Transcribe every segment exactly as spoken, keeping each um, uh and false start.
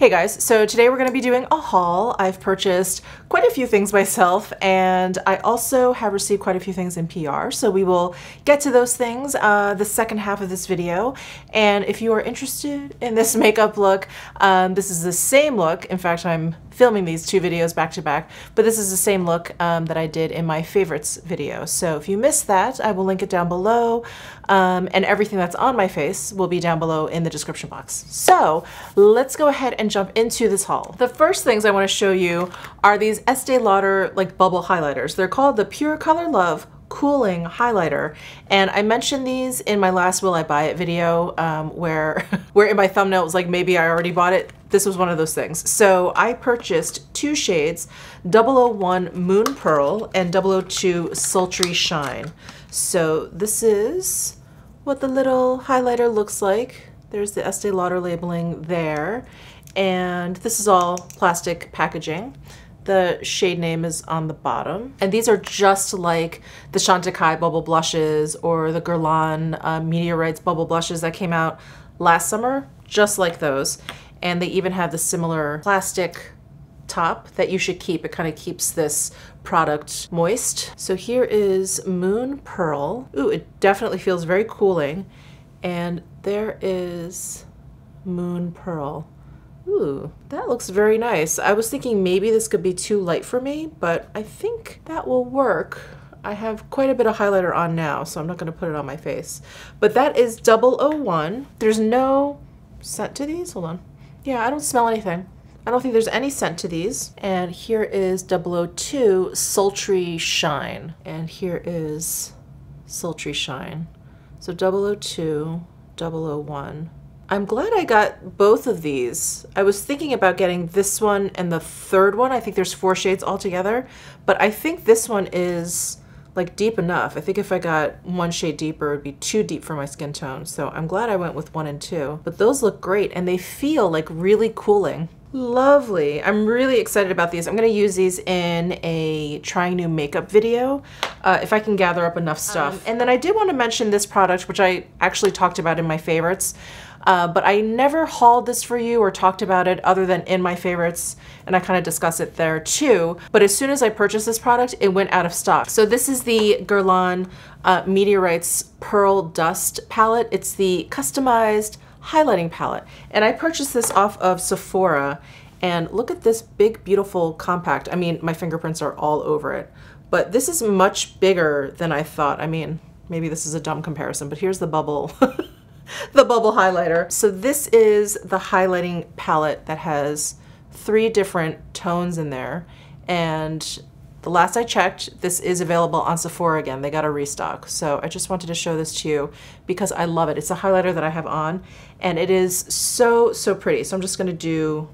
Hey guys, so today we're going to be doing a haul. I've purchased quite a few things myself, and I also have received quite a few things in P R, so we will get to those things uh, the second half of this video. And if you are interested in this makeup look, um, this is the same look. In fact, I'm filming these two videos back to back, but this is the same look um, that I did in my favorites video. So if you missed that, I will link it down below, um, and everything that's on my face will be down below in the description box. So let's go ahead and jump into this haul. The first things I want to show you are these Estee Lauder like bubble highlighters. They're called the Pure Color Love Cooling Highlighter, and I mentioned these in my last Will I Buy It video, um, where where in my thumbnail it was like maybe I already bought it. This was one of those things. So I purchased two shades, double oh one Moon Pearl and double oh two Sultry Shine. So this is what the little highlighter looks like. There's the Estee Lauder labeling there, and this is all plastic packaging. The shade name is on the bottom. And these are just like the Chantecaille Bubble Blushes or the Guerlain uh, Meteorites Bubble Blushes that came out last summer, just like those. And they even have the similar plastic top that you should keep. It kind of keeps this product moist. So here is Moon Pearl. Ooh, it definitely feels very cooling. And there is Moon Pearl. Ooh, that looks very nice. I was thinking maybe this could be too light for me, but I think that will work. I have quite a bit of highlighter on now, so I'm not going to put it on my face. But that is double oh one. There's no scent to these. Hold on. Yeah, I don't smell anything. I don't think there's any scent to these. And here is double oh two Sultry Shine. And here is Sultry Shine. So double oh two, double oh one. I'm glad I got both of these. I was thinking about getting this one and the third one. I think there's four shades altogether, but I think this one is like deep enough. I think if I got one shade deeper, it would be too deep for my skin tone. So I'm glad I went with one and two, but those look great and they feel like really cooling. Lovely. I'm really excited about these. I'm going to use these in a trying new makeup video uh, if I can gather up enough stuff. Um, and then I did want to mention this product, which I actually talked about in my favorites. Uh, but I never hauled this for you or talked about it other than in my favorites, and I kind of discuss it there too. But as soon as I purchased this product, it went out of stock. So this is the Guerlain uh, Meteorites Pearl Dust palette. It's the customized highlighting palette, and I purchased this off of Sephora. And look at this big, beautiful compact. I mean, my fingerprints are all over it, but this is much bigger than I thought. I mean, maybe this is a dumb comparison, but here's the bubble. The bubble highlighter. So this is the highlighting palette that has three different tones in there, and the last I checked, this is available on Sephora again. They got a restock. So I just wanted to show this to you because I love it. It's a highlighter that I have on, and it is so, so pretty. So I'm just gonna do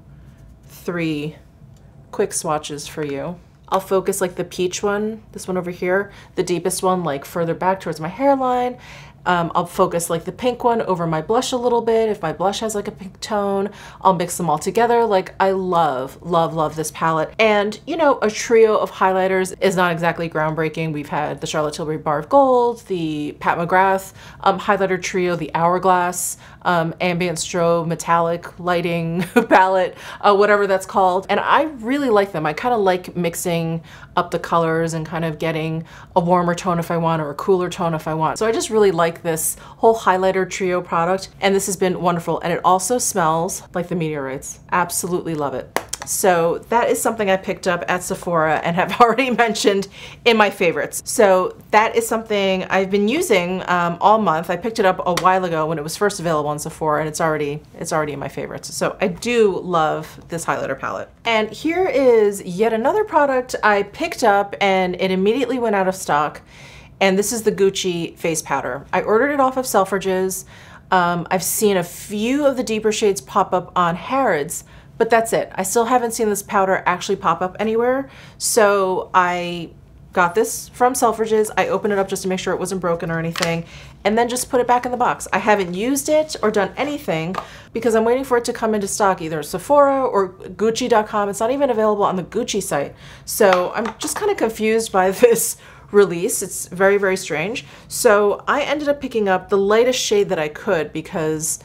three quick swatches for you. I'll focus like the peach one, this one over here, the deepest one like further back towards my hairline. Um, I'll focus like the pink one over my blush a little bit. If my blush has like a pink tone, I'll mix them all together. Like I love, love, love this palette. And you know, a trio of highlighters is not exactly groundbreaking. We've had the Charlotte Tilbury Bar of Gold, the Pat McGrath um, highlighter trio, the Hourglass, um, ambient strobe, metallic lighting palette, uh, whatever that's called. And I really like them. I kind of like mixing up the colors and kind of getting a warmer tone if I want or a cooler tone if I want. So I just really like this whole highlighter trio product, and this has been wonderful. And it also smells like the Meteorites. Absolutely love it. So that is something I picked up at Sephora and have already mentioned in my favorites. So that is something I've been using um, all month. I picked it up a while ago when it was first available on Sephora, and it's already it's already in my favorites. So I do love this highlighter palette. And here is yet another product I picked up and it immediately went out of stock. And this is the Gucci face powder. I ordered it off of Selfridges. Um, I've seen a few of the deeper shades pop up on Harrods, but that's it. I still haven't seen this powder actually pop up anywhere. So I got this from Selfridges. I opened it up just to make sure it wasn't broken or anything, and then just put it back in the box. I haven't used it or done anything because I'm waiting for it to come into stock, either Sephora or Gucci dot com. It's not even available on the Gucci site. So I'm just kind of confused by this release. It's very, very strange. So I ended up picking up the lightest shade that I could because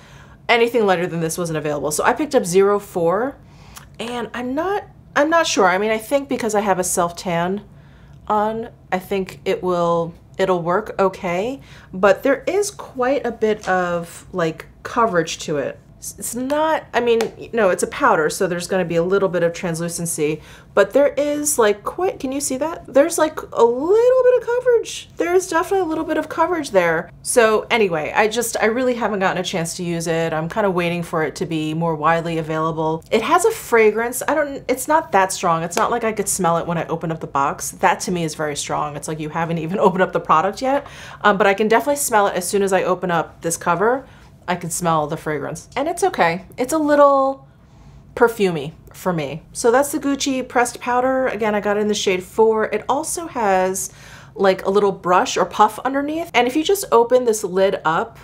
anything lighter than this wasn't available. So I picked up zero four, and I'm not, I'm not sure. I mean, I think because I have a self-tan on, I think it will, it'll work okay, but there is quite a bit of like coverage to it. It's not, I mean, no, it's a powder, so there's going to be a little bit of translucency, but there is like quite, can you see that? There's like a little bit of coverage. There's definitely a little bit of coverage there. So anyway, I just, I really haven't gotten a chance to use it. I'm kind of waiting for it to be more widely available. It has a fragrance. I don't, it's not that strong. It's not like I could smell it when I open up the box. That to me is very strong. It's like you haven't even opened up the product yet, um, but I can definitely smell it as soon as I open up this cover. I can smell the fragrance, and it's okay. It's a little perfumey for me. So that's the Gucci pressed powder. Again, I got it in the shade four. It also has like a little brush or puff underneath. And if you just open this lid up,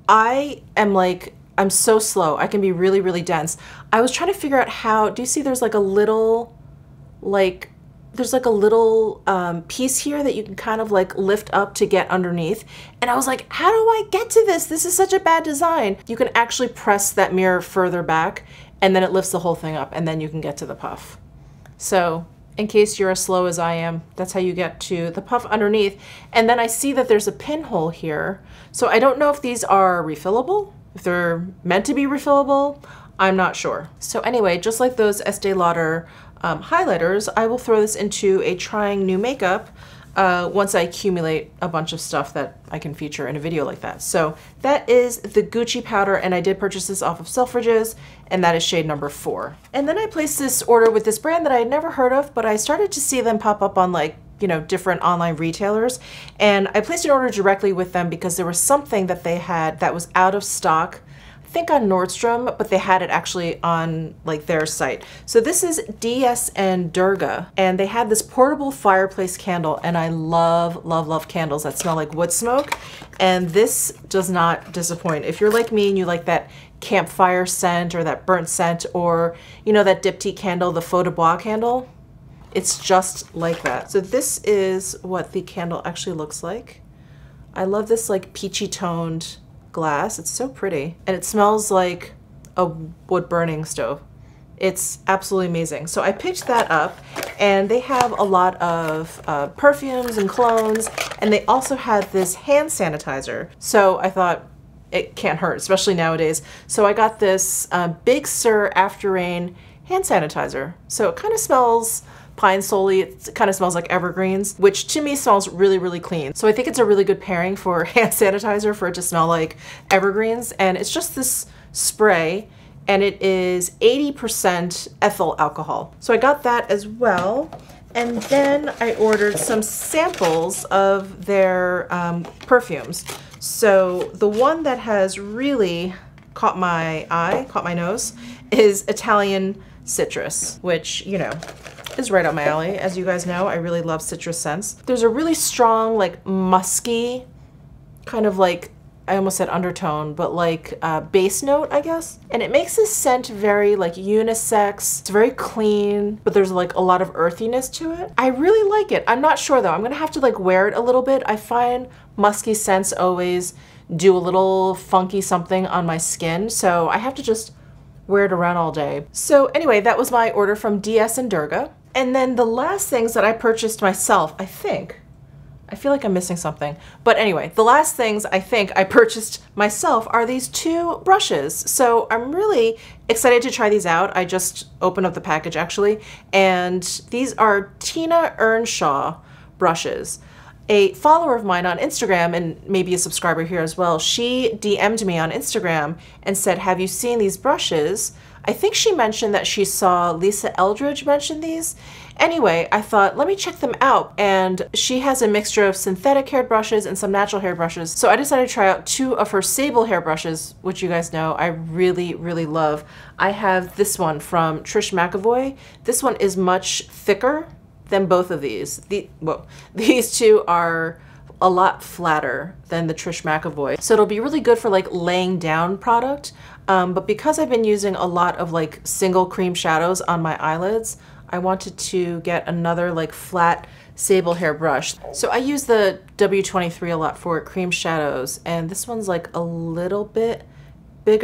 I am like, I'm so slow. I can be really, really dense. I was trying to figure out how, do you see there's like a little, like, there's like a little um, piece here that you can kind of like lift up to get underneath. And I was like, how do I get to this? This is such a bad design. You can actually press that mirror further back and then it lifts the whole thing up and then you can get to the puff. So in case you're as slow as I am, that's how you get to the puff underneath. And then I see that there's a pinhole here. So I don't know if these are refillable, if they're meant to be refillable. I'm not sure. So anyway, just like those Estee Lauder um, highlighters, I will throw this into a trying new makeup uh, once I accumulate a bunch of stuff that I can feature in a video like that. So that is the Gucci powder, and I did purchase this off of Selfridges, and that is shade number four. And then I placed this order with this brand that I had never heard of, but I started to see them pop up on like, you know, different online retailers. And I placed an order directly with them because there was something that they had that was out of stock, I think on Nordstrom, but they had it actually on like their site. So this is D S and Durga, and they had this portable fireplace candle, and I love, love, love candles that smell like wood smoke, and this does not disappoint. If you're like me and you like that campfire scent or that burnt scent, or you know, that diptyque candle, the Faux de Bois candle, it's just like that. So this is what the candle actually looks like. I love this like peachy toned glass. It's so pretty, and it smells like a wood burning stove. It's absolutely amazing. So I picked that up, and they have a lot of uh, perfumes and colognes, and they also had this hand sanitizer. So I thought it can't hurt, especially nowadays. So I got this uh, Big Sur After Rain hand sanitizer. So it kind of smells pine solely. It kind of smells like evergreens, which to me smells really, really clean. So I think it's a really good pairing for hand sanitizer, for it to smell like evergreens. And it's just this spray, and it is eighty percent ethyl alcohol. So I got that as well. And then I ordered some samples of their um, perfumes. So the one that has really caught my eye, caught my nose, is Italian Citrus, which, you know, is right up my alley. As you guys know, I really love citrus scents. There's a really strong, like musky, kind of like, I almost said undertone, but like uh, base note, I guess. And it makes this scent very like unisex. It's very clean, but there's like a lot of earthiness to it. I really like it. I'm not sure though. I'm gonna have to like wear it a little bit. I find musky scents always do a little funky something on my skin, so I have to just wear it around all day. So anyway, that was my order from D S and Durga. And then the last things that I purchased myself, I think, I feel like I'm missing something. But anyway, the last things I think I purchased myself are these two brushes. So I'm really excited to try these out. I just opened up the package actually. And these are Tina Earnshaw brushes. A follower of mine on Instagram, and maybe a subscriber here as well, she D M'd me on Instagram and said, have you seen these brushes? I think she mentioned that she saw Lisa Eldridge mention these. Anyway, I thought, let me check them out. And she has a mixture of synthetic hair brushes and some natural hair brushes. So I decided to try out two of her sable hair brushes, which you guys know I really, really love. I have this one from Trish McEvoy. This one is much thicker than both of these. The, well, these two are a lot flatter than the Trish McEvoy. So it'll be really good for like laying down product. Um, but because I've been using a lot of like single cream shadows on my eyelids, I wanted to get another like flat sable hair brush. So I use the W twenty-three a lot for cream shadows, and this one's like a little bit bigger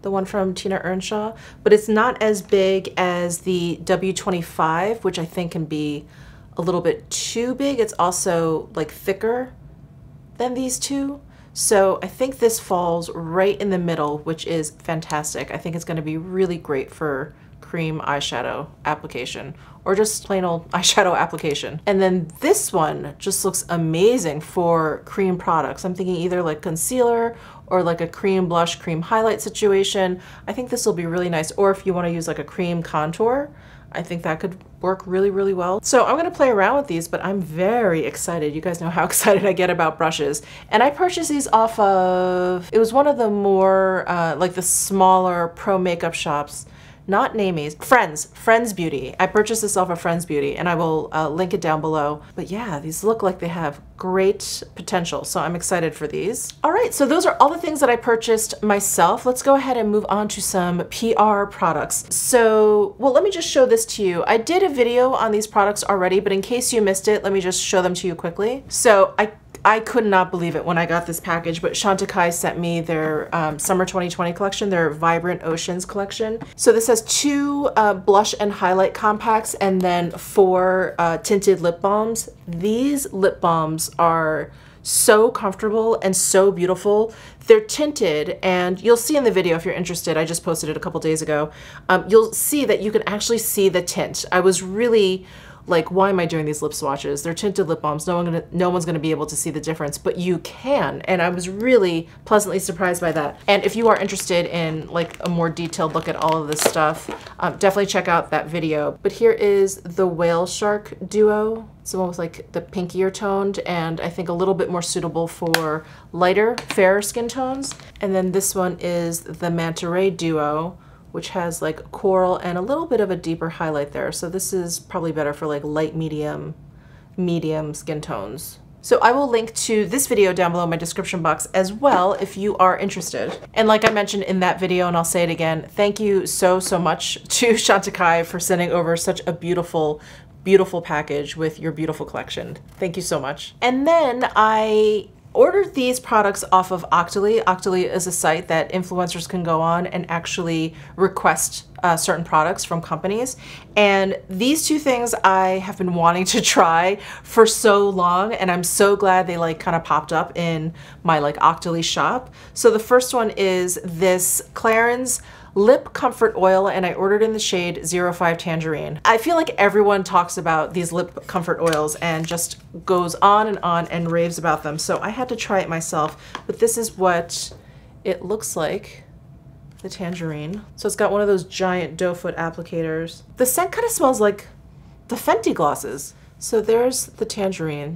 the one from Tina Earnshaw, but it's not as big as the W twenty-five, which I think can be a little bit too big. It's also like thicker than these two. So I think this falls right in the middle, which is fantastic. I think it's going to be really great for cream eyeshadow application or just plain old eyeshadow application. And then this one just looks amazing for cream products. I'm thinking either like concealer or like a cream blush, cream highlight situation. I think this will be really nice. Or if you want to use like a cream contour, I think that could work really, really well. So I'm gonna play around with these, but I'm very excited. You guys know how excited I get about brushes. And I purchased these off of, it was one of the more, uh, like the smaller pro makeup shops. Not Namies, Friends, Friends Beauty. I purchased this off of Friends Beauty and I will uh, link it down below. But yeah, these look like they have great potential. So I'm excited for these. All right, so those are all the things that I purchased myself. Let's go ahead and move on to some P R products. So, well, let me just show this to you. I did a video on these products already, but in case you missed it, let me just show them to you quickly. So I I could not believe it when I got this package, but Chantecaille sent me their um, summer twenty twenty collection, their Vibrant Oceans collection. So this has two uh, blush and highlight compacts and then four uh, tinted lip balms. These lip balms are so comfortable and so beautiful. They're tinted, and you'll see in the video if you're interested, I just posted it a couple days ago, um, you'll see that you can actually see the tint. I was really like, why am I doing these lip swatches? They're tinted lip balms. No one gonna, no one's gonna be able to see the difference, but you can. And I was really pleasantly surprised by that. And if you are interested in like a more detailed look at all of this stuff, um, definitely check out that video. But here is the Whale Shark Duo. It's almost like the pinkier toned and I think a little bit more suitable for lighter, fairer skin tones. And then this one is the Manta Ray Duo, which has like coral and a little bit of a deeper highlight there. So this is probably better for like light, medium, medium skin tones. So I will link to this video down below in my description box as well if you are interested. And like I mentioned in that video, and I'll say it again, thank you so, so much to Chantecaille for sending over such a beautiful, beautiful package with your beautiful collection. Thank you so much. And then I ordered these products off of Octoly. Octoly is a site that influencers can go on and actually request uh, certain products from companies. And these two things I have been wanting to try for so long, and I'm so glad they like kind of popped up in my like Octoly shop. So the first one is this Clarins Lip Comfort Oil, and I ordered in the shade zero five Tangerine. I feel like everyone talks about these lip comfort oils and just goes on and on and raves about them. So I had to try it myself, but this is what it looks like, the tangerine. So it's got one of those giant doe foot applicators. The scent kind of smells like the Fenty glosses. So there's the tangerine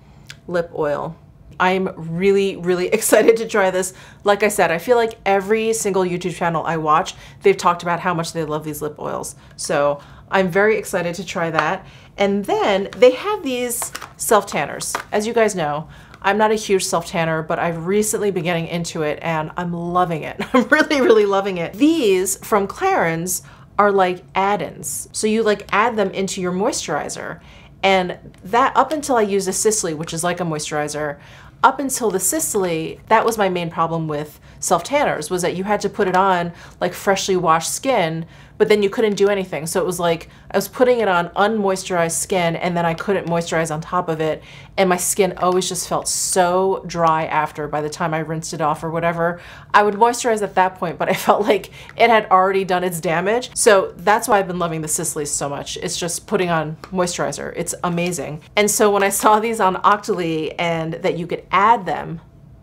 lip oil. I'm really, really excited to try this. Like I said, I feel like every single YouTube channel I watch, they've talked about how much they love these lip oils. So I'm very excited to try that. And then they have these self-tanners. As you guys know, I'm not a huge self-tanner, but I've recently been getting into it and I'm loving it. I'm really, really loving it. These from Clarins are like add-ins. So you like add them into your moisturizer. And that, up until I used a Sisley, which is like a moisturizer, up until the Sisley, that was my main problem with self-tanners, was that you had to put it on like freshly washed skin, but then you couldn't do anything. So it was like I was putting it on unmoisturized skin and then I couldn't moisturize on top of it. And my skin always just felt so dry after by the time I rinsed it off or whatever. I would moisturize at that point, but I felt like it had already done its damage. So that's why I've been loving the Sisleys so much. It's just putting on moisturizer. It's amazing. And so when I saw these on Octoly and that you could add them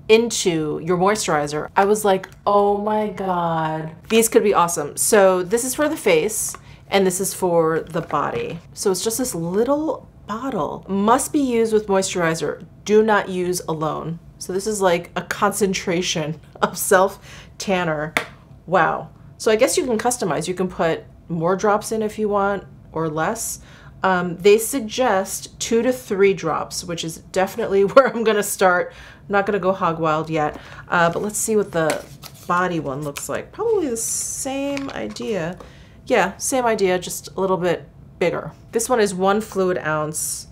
into your moisturizer, I was like, oh my God, these could be awesome. So this is for the face and this is for the body. So it's just this little bottle. Must be used with moisturizer. Do not use alone. So this is like a concentration of self tanner. Wow. So I guess you can customize. You can put more drops in if you want or less. Um, they suggest two to three drops, which is definitely where I'm gonna start. I'm not gonna go hog wild yet, uh, but let's see what the body one looks like. Probably the same idea. Yeah, same idea, just a little bit bigger. This one is one fluid ounce,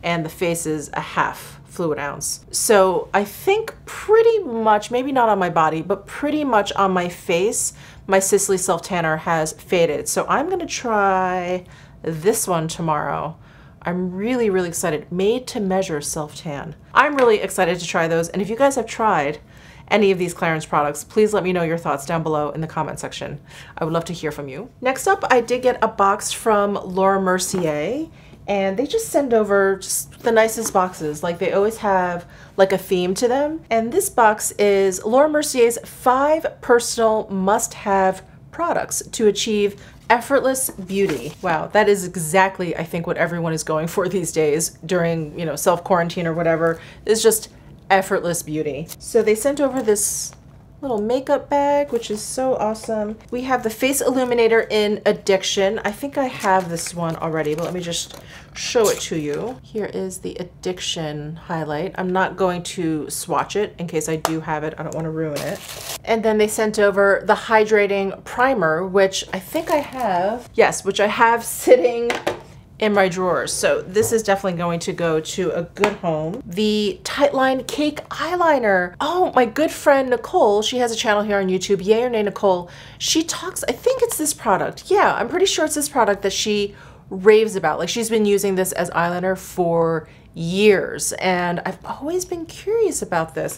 and the face is a half fluid ounce. So I think pretty much, maybe not on my body, but pretty much on my face, my Sisley Self Tanner has faded. So I'm gonna try this one tomorrow. I'm really, really excited. Made to measure self tan. I'm really excited to try those. And if you guys have tried any of these Clarins products, please let me know your thoughts down below in the comment section. I would love to hear from you. Next up, I did get a box from Laura Mercier, and they just send over just the nicest boxes. Like they always have like a theme to them. And this box is Laura Mercier's five personal must-have products to achieve effortless beauty. Wow, that is exactly, I think, what everyone is going for these days during, you know, self-quarantine or whatever, is just effortless beauty. So they sent over this little makeup bag, which is so awesome. We have the Face Illuminator in Addiction. I think I have this one already, but let me just show it to you. Here is the Addiction highlight. I'm not going to swatch it in case I do have it. I don't want to ruin it. And then they sent over the Hydrating Primer, which I think I have. Yes, which I have sitting in my drawers. So this is definitely going to go to a good home. The Tightline Cake Eyeliner. Oh, my good friend Nicole, she has a channel here on YouTube, Yay or Nay Nicole. She talks, I think it's this product. Yeah, I'm pretty sure it's this product that she raves about. Like she's been using this as eyeliner for years, and I've always been curious about this.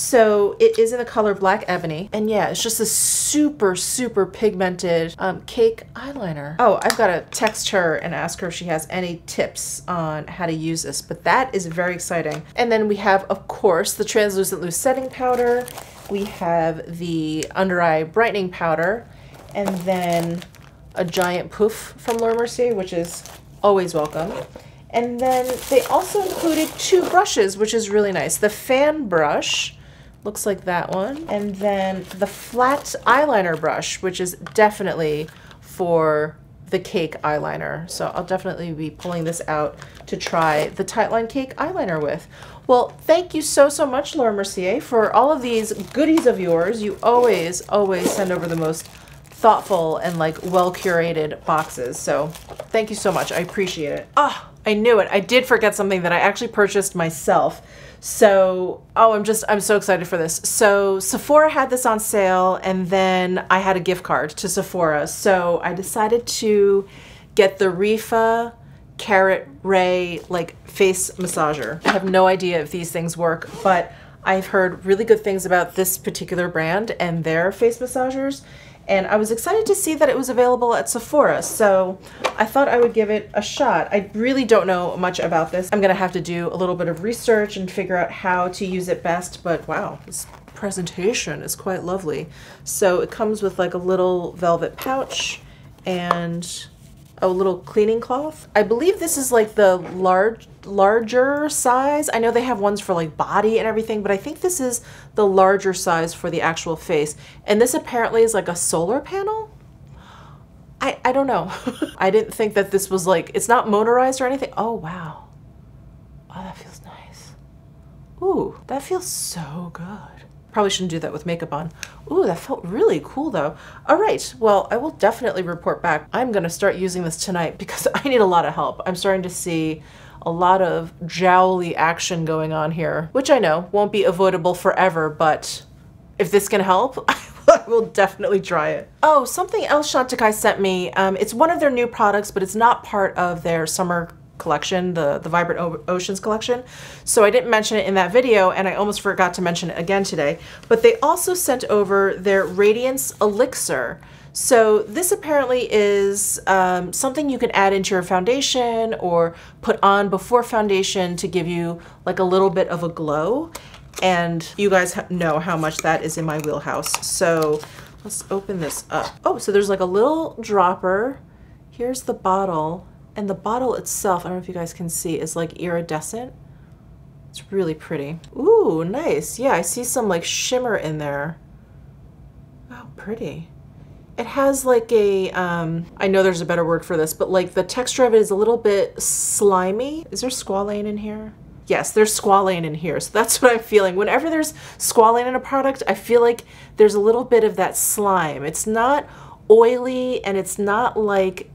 So it is in the color Black Ebony, and yeah, it's just a super, super pigmented um, cake eyeliner. Oh, I've got to text her and ask her if she has any tips on how to use this, but that is very exciting. And then we have, of course, the Translucent Loose Setting Powder. We have the Under Eye Brightening Powder, and then a giant poof from Laura Mercier, which is always welcome. And then they also included two brushes, which is really nice. The fan brush, looks like that one. And then the flat eyeliner brush, which is definitely for the cake eyeliner. So I'll definitely be pulling this out to try the Tightline Cake eyeliner with. Well, thank you so, so much, Laura Mercier, for all of these goodies of yours. You always, always send over the most thoughtful and like well-curated boxes. So thank you so much. I appreciate it. Ah. Oh, I knew it. I did forget something that I actually purchased myself. So, oh, I'm just, I'm so excited for this. So Sephora had this on sale, and then I had a gift card to Sephora. So I decided to get the Rifa Carrot Ray like face massager. I have no idea if these things work, but I've heard really good things about this particular brand and their face massagers. And I was excited to see that it was available at Sephora, so I thought I would give it a shot. I really don't know much about this. I'm gonna have to do a little bit of research and figure out how to use it best, but wow, this presentation is quite lovely. So it comes with like a little velvet pouch and a little cleaning cloth. I believe this is like the large, larger size. I know they have ones for like body and everything, but I think this is the larger size for the actual face. And this apparently is like a solar panel. I, I don't know. I didn't think that this was like, it's not motorized or anything. Oh, wow. Oh, that feels nice. Ooh, that feels so good. Probably shouldn't do that with makeup on. Ooh, that felt really cool though. All right, well, I will definitely report back. I'm gonna start using this tonight because I need a lot of help. I'm starting to see a lot of jowly action going on here, which I know won't be avoidable forever, but if this can help, I will definitely try it. Oh, something else Chantecaille sent me. Um, it's one of their new products, but it's not part of their summer collection, the, the Vibrant o Oceans collection. So I didn't mention it in that video, and I almost forgot to mention it again today. But they also sent over their Radiance Elixir. So this apparently is um, something you can add into your foundation or put on before foundation to give you like a little bit of a glow. And you guys know how much that is in my wheelhouse. So let's open this up. Oh, so there's like a little dropper. Here's the bottle. And the bottle itself, I don't know if you guys can see, is like iridescent. It's really pretty. Ooh, nice. Yeah, I see some like shimmer in there. Oh, pretty. It has like a, um, I know there's a better word for this, but like the texture of it is a little bit slimy. Is there squalane in here? Yes, there's squalane in here. So that's what I'm feeling. Whenever there's squalane in a product, I feel like there's a little bit of that slime. It's not oily and it's not like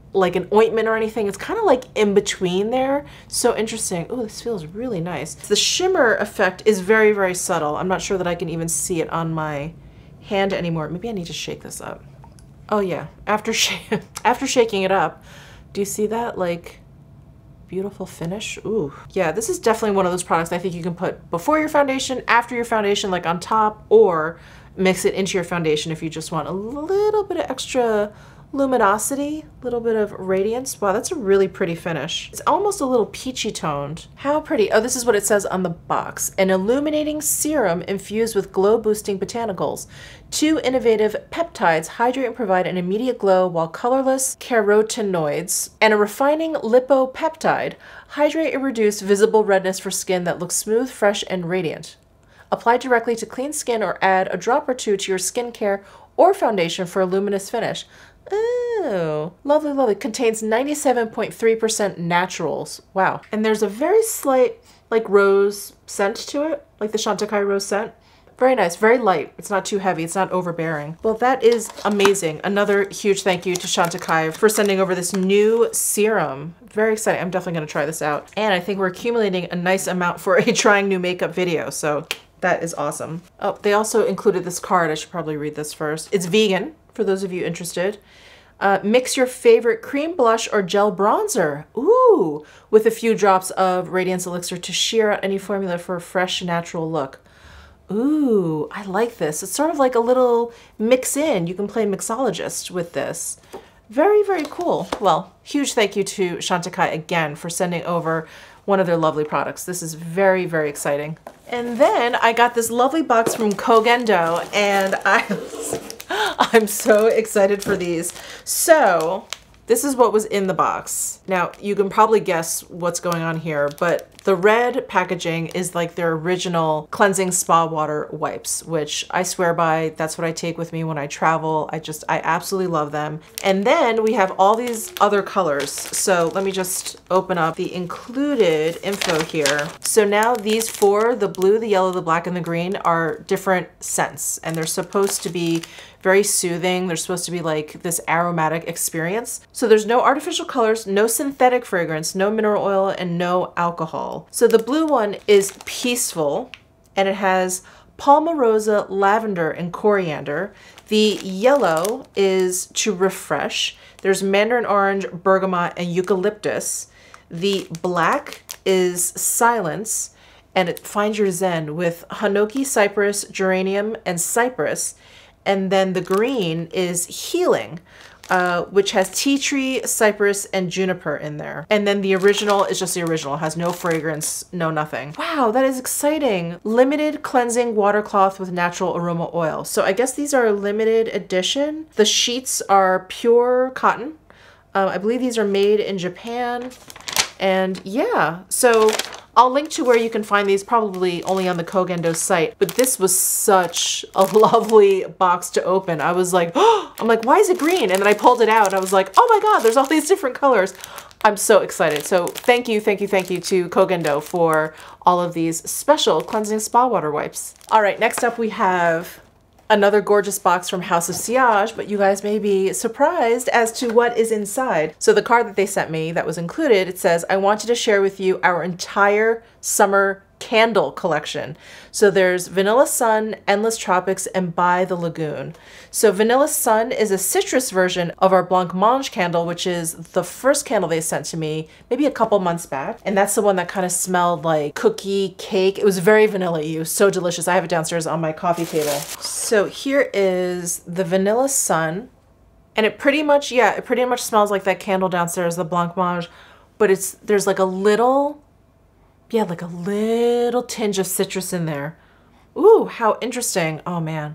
like an ointment or anything. It's kind of like in between there. So interesting. Oh, this feels really nice. The shimmer effect is very, very subtle. I'm not sure that I can even see it on my hand anymore. Maybe I need to shake this up. Oh yeah, after, sh after shaking it up, do you see that like beautiful finish? Ooh. Yeah, this is definitely one of those products I think you can put before your foundation, after your foundation, like on top, or mix it into your foundation if you just want a little bit of extra luminosity, a little bit of radiance. Wow, that's a really pretty finish. It's almost a little peachy toned. How pretty. Oh, this is what it says on the box. An illuminating serum infused with glow boosting botanicals. Two innovative peptides hydrate and provide an immediate glow, while colorless carotenoids and a refining lipopeptide hydrate and reduce visible redness for skin that looks smooth, fresh, and radiant. Apply directly to clean skin or add a drop or two to your skincare or foundation for a luminous finish. Oh, lovely, lovely. Contains ninety-seven point three percent naturals. Wow. And there's a very slight like rose scent to it, like the Chantecaille rose scent. Very nice, very light. It's not too heavy, it's not overbearing. Well, that is amazing. Another huge thank you to Chantecaille for sending over this new serum. Very exciting. I'm definitely gonna try this out. And I think we're accumulating a nice amount for a trying new makeup video, so that is awesome. Oh, they also included this card. I should probably read this first. It's vegan, for those of you interested. Uh, mix your favorite cream blush or gel bronzer, ooh, with a few drops of Radiance Elixir to sheer out any formula for a fresh, natural look. Ooh, I like this. It's sort of like a little mix in. You can play mixologist with this. Very, very cool. Well, huge thank you to Chantecaille again for sending over one of their lovely products. This is very, very exciting. And then I got this lovely box from Kogendo, and I I'm so excited for these. So this is what was in the box. Now you can probably guess what's going on here, but the red packaging is like their original cleansing spa water wipes, which I swear by. That's what I take with me when I travel. I just, I absolutely love them. And then we have all these other colors. So let me just open up the included info here. So now these four, the blue, the yellow, the black, and the green, are different scents, and they're supposed to be very soothing. They're supposed to be like this aromatic experience. So there's no artificial colors, no synthetic fragrance, no mineral oil, and no alcohol. So the blue one is peaceful, and it has palmarosa, lavender, and coriander. The yellow is to refresh. There's mandarin orange, bergamot, and eucalyptus. The black is silence, and it finds your zen with hanoki, cypress, geranium, and cypress. And then the green is healing, uh, which has tea tree, cypress, and juniper in there. And then the original is just the original. It has no fragrance, no nothing. Wow, that is exciting. Limited cleansing water cloth with natural aroma oil. So I guess these are limited edition. The sheets are pure cotton. Um, I believe these are made in Japan. And yeah, so I'll link to where you can find these, probably only on the Kogendo site, but this was such a lovely box to open. I was like, oh, I'm like, why is it green? And then I pulled it out and I was like, oh my God, there's all these different colors. I'm so excited. So thank you, thank you, thank you to Kogendo for all of these special cleansing spa water wipes. All right, next up we have another gorgeous box from House of Sillage, but you guys may be surprised as to what is inside. So the card that they sent me that was included, it says, I wanted to share with you our entire summer candle collection. So there's Vanilla Sun, Endless Tropics, and By the Lagoon. So Vanilla Sun is a citrus version of our Blancmange candle, which is the first candle they sent to me maybe a couple months back. And that's the one that kind of smelled like cookie cake. It was very vanilla-y. It was so delicious. I have it downstairs on my coffee table. So here is the Vanilla Sun. And it pretty much, yeah, it pretty much smells like that candle downstairs, the Blancmange, but it's, there's like a little, yeah, like a little tinge of citrus in there. Ooh, how interesting. Oh man,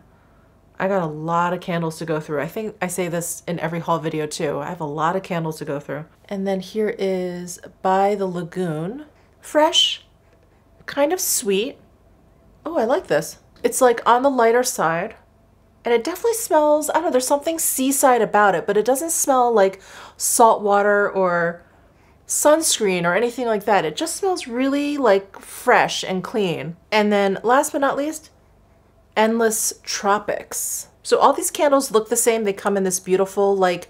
I got a lot of candles to go through. I think I say this in every haul video too. I have a lot of candles to go through. And then here is By the Lagoon. Fresh, kind of sweet. Oh, I like this. It's like on the lighter side. And it definitely smells, I don't know, there's something seaside about it, but it doesn't smell like salt water or sunscreen or anything like that. It just smells really like fresh and clean. And then last but not least, Endless Tropics. So all these candles look the same. They come in this beautiful like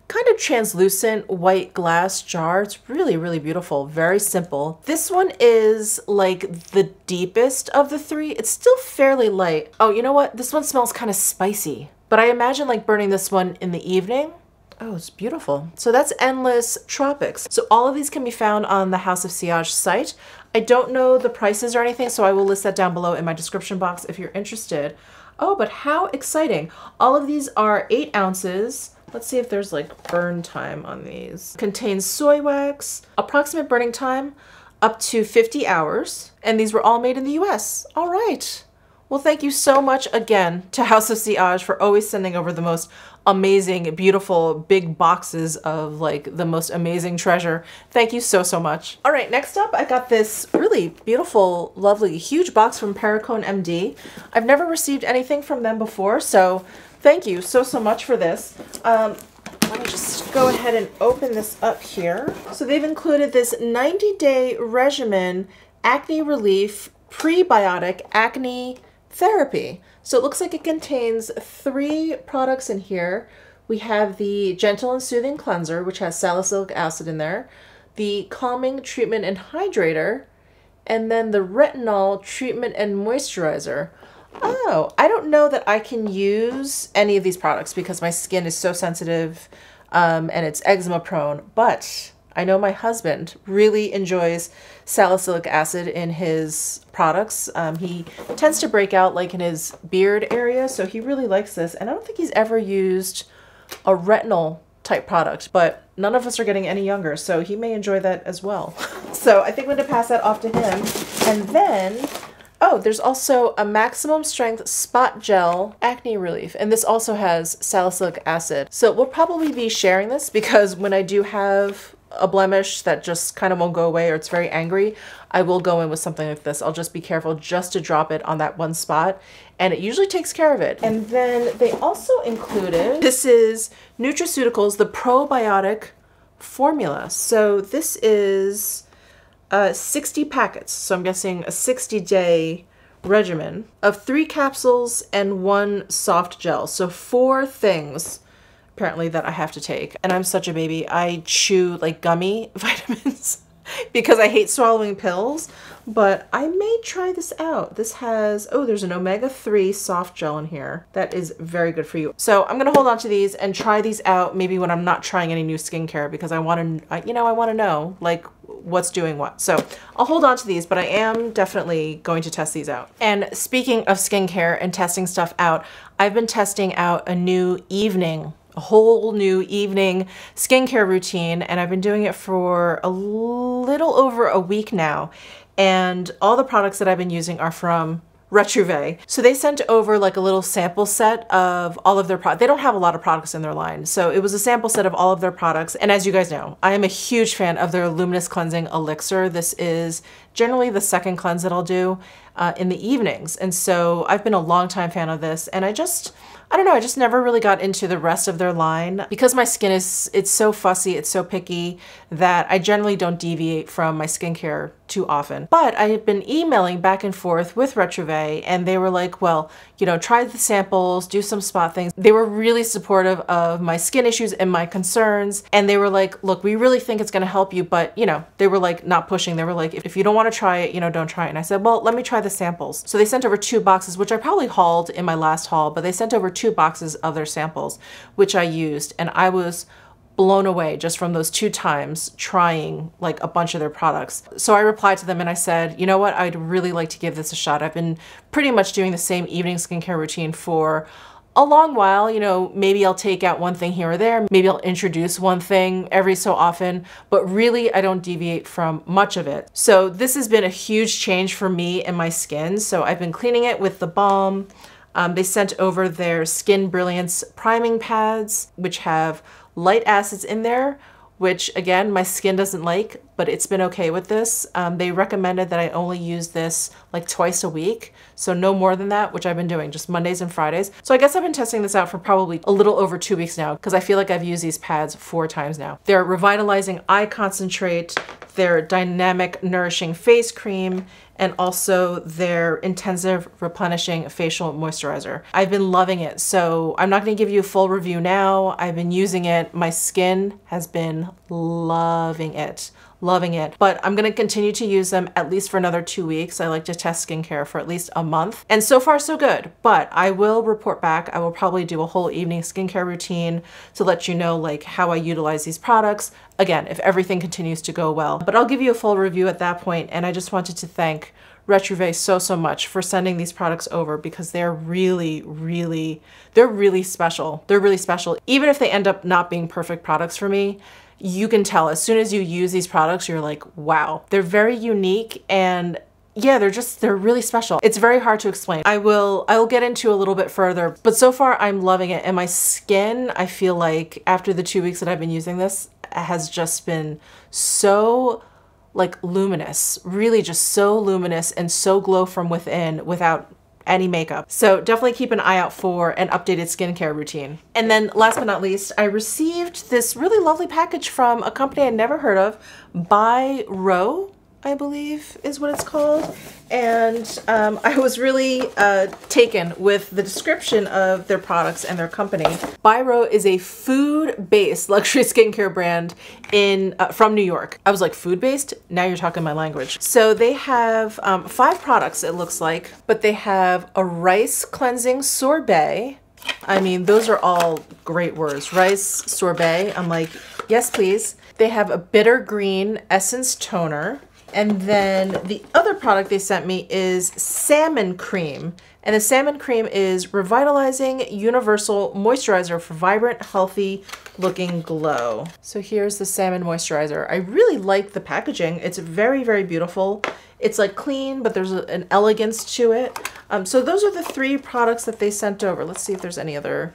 kind of translucent white glass jar. It's really, really beautiful. Very simple. This one is like the deepest of the three. It's still fairly light. Oh, you know what? This one smells kind of spicy, but I imagine like burning this one in the evening. Oh, it's beautiful. So that's Endless Tropics. So all of these can be found on the House of Sillage site. I don't know the prices or anything, so I will list that down below in my description box if you're interested. Oh, but how exciting. All of these are eight ounces. Let's see if there's like burn time on these. Contains soy wax, approximate burning time up to fifty hours. And these were all made in the U S. All right. Well, thank you so much again to House of Sillage for always sending over the most amazing, beautiful, big boxes of like the most amazing treasure. Thank you so, so much. All right, next up, I got this really beautiful, lovely, huge box from Perricone M D. I've never received anything from them before, so thank you so, so much for this. Um, let me just go ahead and open this up here. So they've included this ninety day regimen acne relief prebiotic acne therapy. So it looks like it contains three products in here. We have the Gentle and Soothing Cleanser, which has salicylic acid in there, the Calming Treatment and Hydrator, and then the Retinol Treatment and Moisturizer. Oh, I don't know that I can use any of these products because my skin is so sensitive um, and it's eczema prone, but I know my husband really enjoys salicylic acid in his products. Um, he tends to break out like in his beard area, so he really likes this. And I don't think he's ever used a retinol type product, but none of us are getting any younger, so he may enjoy that as well. So I think I'm going to pass that off to him. And then, oh, there's also a maximum strength spot gel acne relief. And this also has salicylic acid. So we'll probably be sharing this because when I do have a blemish that just kind of won't go away or it's very angry, I will go in with something like this. I'll just be careful just to drop it on that one spot, and it usually takes care of it. And then they also included, this is Nutraceuticals, the probiotic formula. So this is uh, sixty packets. So I'm guessing a sixty day regimen of three capsules and one soft gel. So four things apparently that I have to take. And I'm such a baby. I chew like gummy vitamins because I hate swallowing pills, but I may try this out. This has, oh, there's an omega three soft gel in here. That is very good for you. So I'm gonna hold on to these and try these out maybe when I'm not trying any new skincare because I wanna, I, you know, I wanna know like what's doing what. So I'll hold on to these, but I am definitely going to test these out. And speaking of skincare and testing stuff out, I've been testing out a new evening a whole new evening skincare routine, and I've been doing it for a little over a week now. And all the products that I've been using are from Retrouvé. So they sent over like a little sample set of all of their products. They don't have a lot of products in their line. So it was a sample set of all of their products. And as you guys know, I am a huge fan of their Luminous Cleansing Elixir. This is generally the second cleanse that I'll do uh, in the evenings. And so I've been a long time fan of this, and I just, I don't know, I just never really got into the rest of their line because my skin is, it's so fussy, it's so picky that I generally don't deviate from my skincare too often. But I have been emailing back and forth with Retrouvé, and they were like, well, you know, try the samples, do some spot things. They were really supportive of my skin issues and my concerns. And they were like, look, we really think it's gonna help you, but you know, they were like not pushing. They were like, if you don't wanna try it, you know, don't try it. And I said, well, let me try the samples. So they sent over two boxes, which I probably hauled in my last haul, but they sent over two boxes of their samples, which I used. And I was blown away just from those two times trying like a bunch of their products. So I replied to them and I said, you know what, I'd really like to give this a shot. I've been pretty much doing the same evening skincare routine for a long while. You know, maybe I'll take out one thing here or there. Maybe I'll introduce one thing every so often, but really I don't deviate from much of it. So this has been a huge change for me and my skin. So I've been cleaning it with the balm. Um, they sent over their Skin Brilliance priming pads, which have light acids in there, which again, my skin doesn't like, but it's been okay with this. Um, they recommended that I only use this like twice a week. So no more than that, which I've been doing just Mondays and Fridays. So I guess I've been testing this out for probably a little over two weeks now because I feel like I've used these pads four times now. They're Revitalizing Eye Concentrate, their Dynamic Nourishing Face Cream, and also their intensive replenishing facial moisturizer. I've been loving it, so I'm not going to give you a full review now. I've been using it. My skin has been loving it. Loving it. But I'm going to continue to use them at least for another two weeks. I like to test skincare for at least a month. And so far so good, but I will report back. I will probably do a whole evening skincare routine to let you know like how I utilize these products. Again, if everything continues to go well, but I'll give you a full review at that point. And I just wanted to thank Retruvée so, so much for sending these products over because they're really, really, they're really special. They're really special. Even if they end up not being perfect products for me, you can tell as soon as you use these products, you're like, wow, they're very unique and yeah, they're just, they're really special. It's very hard to explain. I will, I will get into a little bit further, but so far I'm loving it. And my skin, I feel like after the two weeks that I've been using this has just been so like luminous, really just so luminous and so glow from within without any makeup. So definitely keep an eye out for an updated skincare routine. And then last but not least, I received this really lovely package from a company I never heard of, By Ro, I believe is what it's called. And um, I was really uh, taken with the description of their products and their company. By Ro is a food-based luxury skincare brand in uh, from New York. I was like, food-based? Now you're talking my language. So they have um, five products, it looks like, but they have a rice cleansing sorbet. I mean, those are all great words. Rice sorbet. I'm like, yes, please. They have a bitter green essence toner. And then the other product they sent me is Salmon Cream. And the Salmon Cream is revitalizing universal moisturizer for vibrant, healthy looking glow. So here's the Salmon Moisturizer. I really like the packaging. It's very, very beautiful. It's like clean, but there's a, an elegance to it. Um, so those are the three products that they sent over. Let's see if there's any other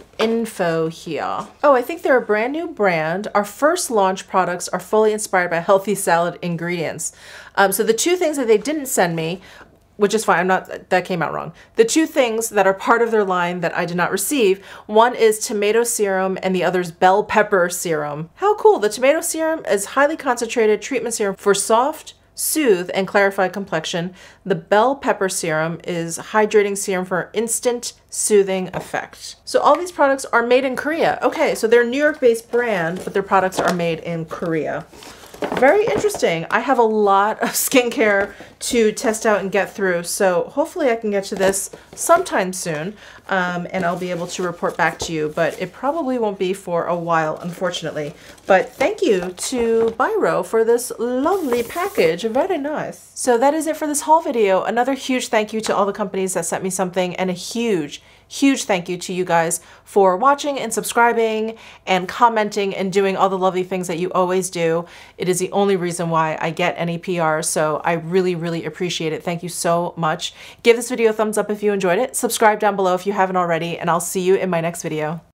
info here. Oh, I think they're a brand new brand. Our first launch products are fully inspired by healthy salad ingredients. Um, so the two things that they didn't send me, which is fine, I'm not, that came out wrong. The two things that are part of their line that I did not receive, one is tomato serum and the other is bell pepper serum. How cool. The tomato serum is highly concentrated treatment serum for soft, soothe, and clarify complexion. The bell pepper serum is hydrating serum for instant soothing effect. So all these products are made in Korea. Okay, so they're a New York-based brand, but their products are made in Korea. Very interesting. I have a lot of skincare to test out and get through, so hopefully I can get to this sometime soon, um, and I'll be able to report back to you, but it probably won't be for a while, unfortunately. But thank you to By Ro for this lovely package. Very nice. So that is it for this haul video. Another huge thank you to all the companies that sent me something, and a huge Huge thank you to you guys for watching and subscribing and commenting and doing all the lovely things that you always do. It is the only reason why I get any P R, so I really, really appreciate it. Thank you so much. Give this video a thumbs up if you enjoyed it. Subscribe down below if you haven't already, and I'll see you in my next video.